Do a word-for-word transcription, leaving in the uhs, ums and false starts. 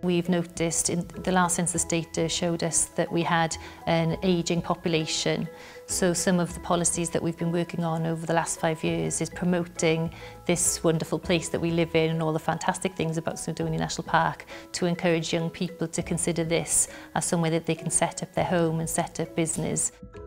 We've noticed in the last census data showed us that we had an ageing population. So some of the policies that we've been working on over the last five years is promoting this wonderful place that we live in and all the fantastic things about Snowdonia National Park, to encourage young people to consider this as somewhere that they can set up their home and set up business.